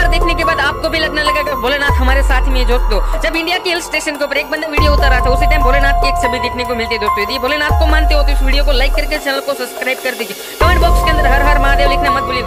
देखने के बाद आपको भी लगने लगा कि भोलेनाथ हमारे साथ में दोस्तों। जब इंडिया के हिल स्टेशन के ऊपर एक बंदा वीडियो उतार रहा था, उसी टाइम भोलेनाथ की एक छवि देखने को मिलती है दोस्तों। यदि भोलेनाथ को मानते हो तो इस वीडियो को लाइक करके चैनल को सब्सक्राइब कर दीजिए। कमेंट बॉक्स के अंदर हर हर महादेव लिखना मत भूलिए।